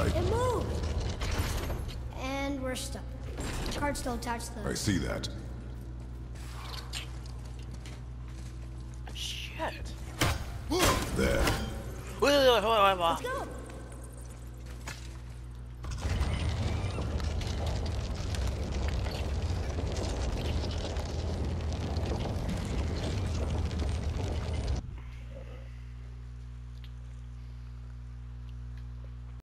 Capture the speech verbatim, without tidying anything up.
It moved! And we're stuck. The card's still attached to the... I see that. Shit. There. Let's Let's go!